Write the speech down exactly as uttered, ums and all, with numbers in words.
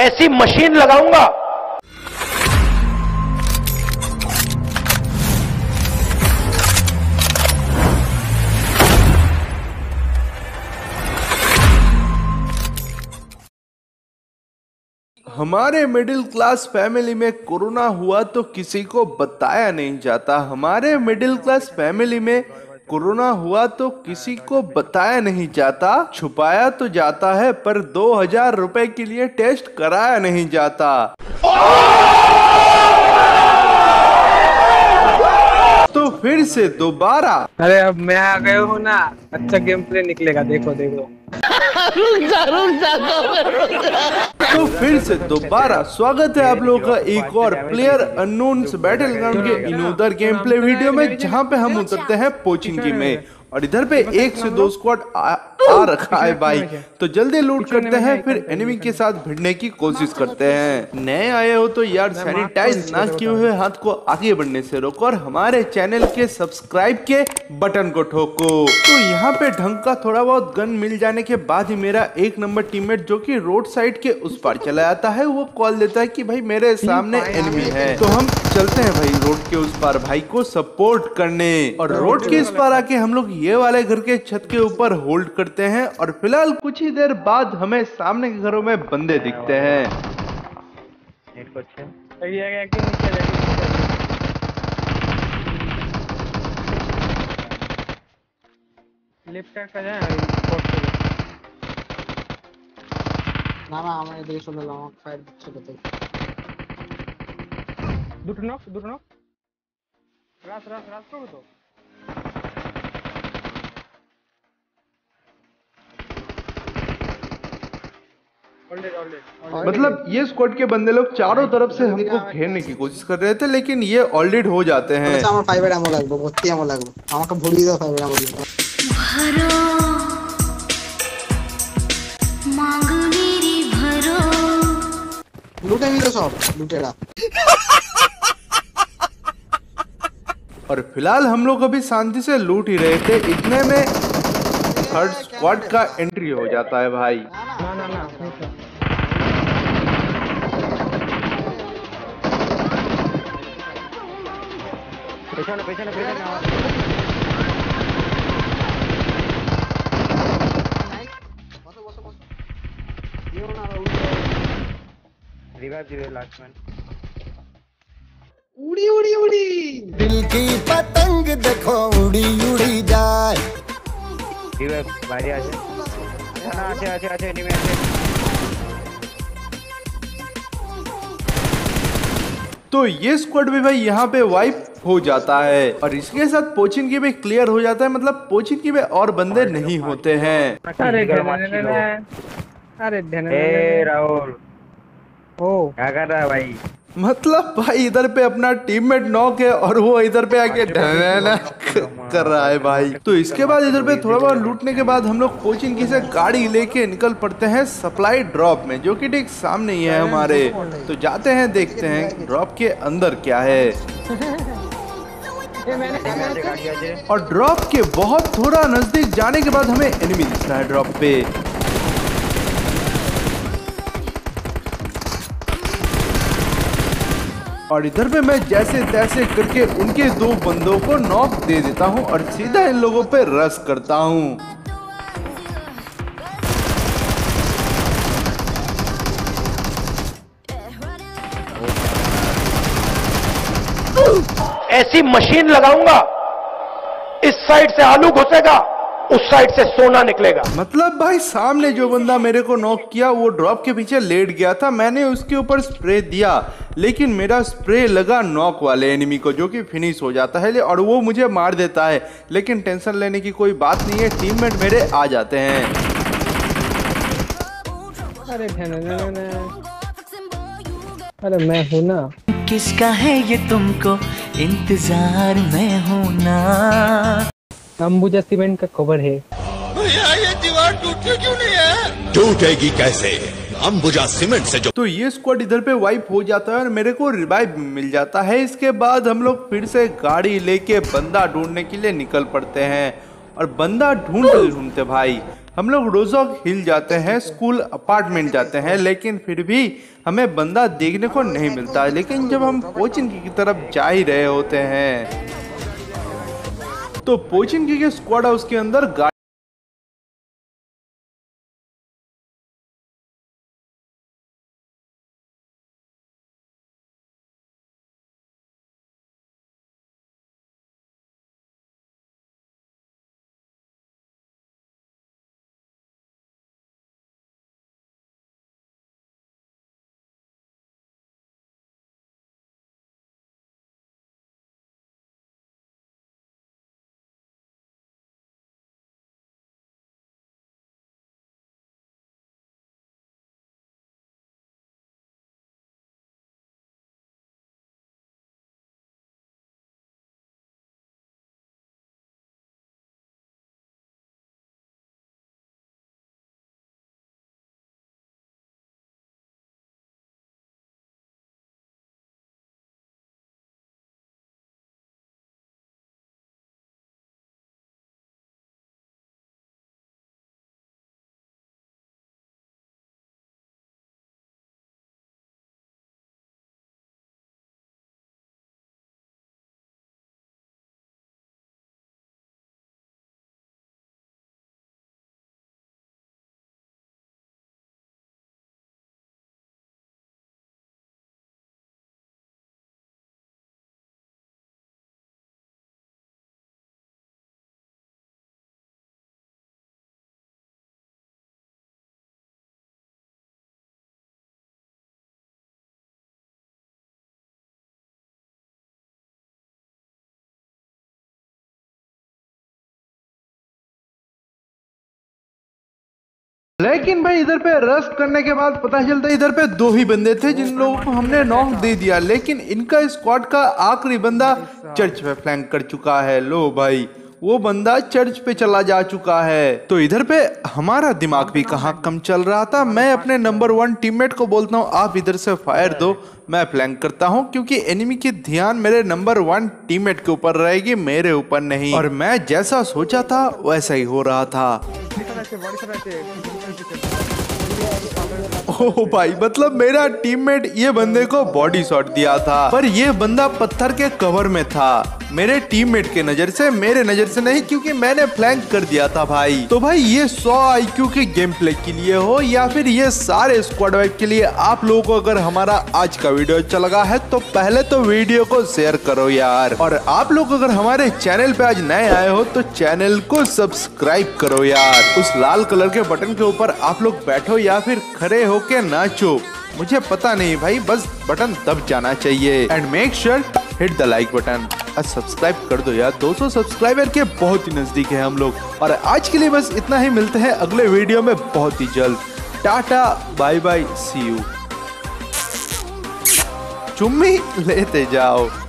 ऐसी मशीन लगाऊंगा। हमारे मिडिल क्लास फैमिली में कोरोना हुआ तो किसी को बताया नहीं जाता। हमारे मिडिल क्लास फैमिली में कोरोना हुआ तो किसी को बताया नहीं जाता। छुपाया तो जाता है पर दो हजार रुपए के लिए टेस्ट कराया नहीं जाता। तो फिर से दोबारा, अरे अब मैं आ गया हूँ ना, अच्छा गेम प्ले निकलेगा, देखो देखो। तो फिर से दोबारा स्वागत है आप लोगों का एक और प्लेयर अननोन्स बैटल ग्राउंड के इनोदर गेम प्ले वीडियो में, जहां पे हम उतरते हैं पोचिंकी में। और इधर पे एक से दो स्क्वाड आ, आ रखा है भाई, तो जल्दी लूट करते हैं, फिर एनिमी के साथ भिड़ने की कोशिश करते हैं। नए आए हो तो यार सैनिटाइज ना किए हुए हाथ को आगे बढ़ने से रोको और हमारे चैनल के सब्सक्राइब के बटन को ठोको। तो यहाँ पे ढंग का थोड़ा बहुत गन मिल जाने के बाद ही मेरा एक नंबर टीममेट जो कि रोड साइड के उस पार चला जाता है, वो कॉल देता है कि भाई मेरे सामने एनिमी है। तो हम चलते हैं भाई रोड के उस पार भाई को सपोर्ट करने, और रोड के इस पार आके हम लोग ये वाले घर के छत के ऊपर होल्ड करते हैं। और फिलहाल कुछ ही देर बाद हमें सामने के घरों में बंदे दिखते हैं। না না আমার এদিকে চলে এলাম, আমাকে ফায়ার দিচ্ছে তো। দুটো নক দুটো নক রাস রাস রাস করবে তো। मतलब ये स्क्वाड के बंदे लोग चारों तरफ से हमको घेरने की कोशिश कर रहे थे, लेकिन ये ऑलरेडी हो जाते हैं। अच्छा আমার ফাইবার আমো লাগবে, ভর্তি আমো লাগবে, আমাকে ভরিয়ে দাও ফাইবার আমো লাগবে। ভরো মাंग मेरी भरो, लूटे भी तो सब लूटेड़ा। और फिलहाल हम लोग अभी शांति से लूट ही रहे थे, इतने में थर्ड स्क्वाड का एंट्री हो जाता है भाई। ना ना ना पेछाने पेछाने पेछाने बसो बसो बसो ये ना रिवाइव दे लास्ट मैन। उड़ी उड़ी उड़ी दिल की पतंग देखो उड़ी उड़ी जाए। रिवाइव बाहर आ जाए ना, आते आते आते एनिमी आते। तो ये स्क्वाड भी भाई यहाँ पे वाइप हो जाता है, और इसके साथ पोचिंकी भी क्लियर हो जाता है। मतलब पोचिंकी में और बंदे नहीं होते हैं। अरे अरे राहुल ओ क्या कर रहा है भाई? मतलब भाई इधर पे अपना टीममेट नॉक है और वो इधर पे आके ढहना कर रहा है भाई। तो इसके बाद इधर पे थोड़ा बहुत लूटने के बाद हम लोग पोचिंकी से गाड़ी लेके निकल पड़ते हैं सप्लाई ड्रॉप में, जो कि ठीक सामने ही है हमारे। तो जाते हैं, देखते हैं ड्रॉप के अंदर क्या है। और ड्रॉप के बहुत थोड़ा नजदीक जाने के बाद हमें एनिमी दिख रहा है ड्रॉप पे। और इधर पे मैं जैसे तैसे करके उनके दो बंदों को नॉक दे देता हूं और सीधा इन लोगों पे रश करता हूं। ऐसी मशीन लगाऊंगा, इस साइड से आलू घुसेगा, उस साइड से सोना निकलेगा। मतलब भाई सामने जो बंदा मेरे को नॉक किया वो ड्रॉप के पीछे लेट गया था, मैंने उसके ऊपर स्प्रे दिया, लेकिन मेरा स्प्रे लगा नॉक वाले एनिमी को, जो कि फिनिश हो जाता है और वो मुझे मार देता है। लेकिन टेंशन लेने की कोई बात नहीं है, टीममेट मेरे आ जाते हैं। अरे अरे मैं हूँ ना, किसका है ये तुमको इंतजार में हूँ ना। अंबुजा सीमेंट का कवर है। भैया ये दीवार टूटती क्यों नहीं है? टूटेगी कैसे, अंबुजा सीमेंट से जो। तो ये स्क्वाड इधर पे वाइप हो जाता है और मेरे को रिवाइव मिल जाता है। इसके बाद हम लोग फिर से गाड़ी लेके बंदा ढूंढने के लिए निकल पड़ते हैं। और बंदा ढूंढते ढूंढते भाई हम लोग रोजोक हिल जाते हैं, स्कूल अपार्टमेंट जाते हैं, लेकिन फिर भी हमें बंदा देखने को नहीं मिलता। लेकिन जब हम पोचिनकी की तरफ जा ही रहे होते हैं तो पोचिनकी के स्क्वाड हाउस के अंदर गाड़ी लेकिन भाई इधर पे रस्ट करने के बाद पता चलता है इधर पे दो ही बंदे थे जिन लोगों को हमने नॉक दे दिया, लेकिन इनका स्क्वाड का आखिरी बंदा चर्च पे फ्लैंक कर चुका है। लो भाई वो बंदा चर्च पे चला जा चुका है। तो इधर पे हमारा दिमाग भी कहाँ कम चल रहा था। मैं अपने नंबर वन टीममेट को बोलता हूँ आप इधर से फायर दो, मैं फ्लैंक करता हूँ, क्योंकि एनिमी की ध्यान मेरे नंबर वन टीममेट के ऊपर रहेगी, मेरे ऊपर नहीं। और मैं जैसा सोचा था वैसा ही हो रहा था। ओह भाई मतलब मेरा टीममेट ये बंदे को बॉडी शॉट दिया था, पर ये बंदा पत्थर के कवर में था मेरे टीममेट के नजर से, मेरे नजर से नहीं, क्योंकि मैंने फ्लैंक कर दिया था भाई। तो भाई ये सौ आईक्यू के गेम प्ले के लिए हो या फिर ये सारे स्क्वाड वाइप के लिए, आप लोगों को अगर हमारा आज का वीडियो अच्छा लगा है तो पहले तो वीडियो को शेयर करो यार, और आप लोग अगर हमारे चैनल पे आज नए आए हो तो चैनल को सब्सक्राइब करो यार। उस लाल कलर के बटन के ऊपर आप लोग बैठो या फिर खड़े होके नाचो, मुझे पता नहीं भाई, बस बटन दब जाना चाहिए। And make sure hit the like button और सब्सक्राइब कर दो यार। दो सौ सब्सक्राइबर के बहुत ही नजदीक है हम लोग। और आज के लिए बस इतना ही, मिलते हैं अगले वीडियो में बहुत ही जल्द। Tata bye bye see you. चुम्मी लेते जाओ।